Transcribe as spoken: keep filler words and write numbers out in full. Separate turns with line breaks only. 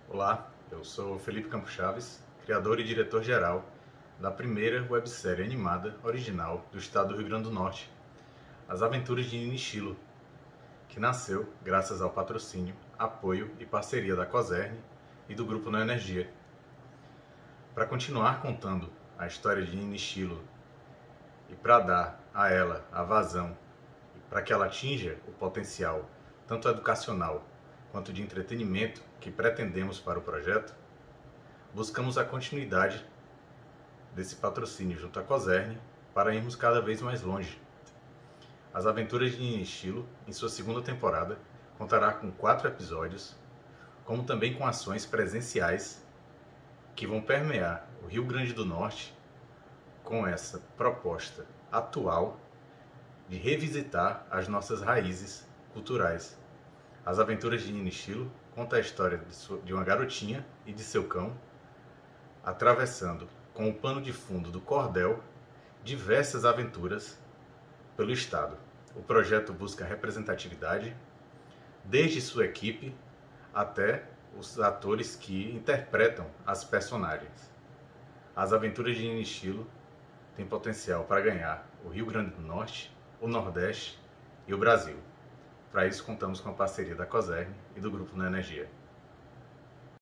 Olá, eu sou Felipe Campos Chaves, criador e diretor-geral da primeira websérie animada original do estado do Rio Grande do Norte, As Aventuras de Nini, que nasceu graças ao patrocínio, apoio e parceria da Coserne e do Grupo Neoenergia. Para continuar contando a história de Nini e para dar a ela a vazão e para que ela atinja o potencial tanto educacional quanto de entretenimento que pretendemos para o projeto, buscamos a continuidade desse patrocínio junto à Coserne para irmos cada vez mais longe. As Aventuras de Nini, em sua segunda temporada, contará com quatro episódios, como também com ações presenciais que vão permear o Rio Grande do Norte com essa proposta atual de revisitar as nossas raízes culturais. As Aventuras de Nini conta a história de uma garotinha e de seu cão atravessando, com o pano de fundo do cordel, diversas aventuras pelo estado. O projeto busca representatividade, desde sua equipe até os atores que interpretam as personagens. As Aventuras de Nini têm potencial para ganhar o Rio Grande do Norte, o Nordeste e o Brasil. Para isso, contamos com a parceria da Coserne e do Grupo Neoenergia.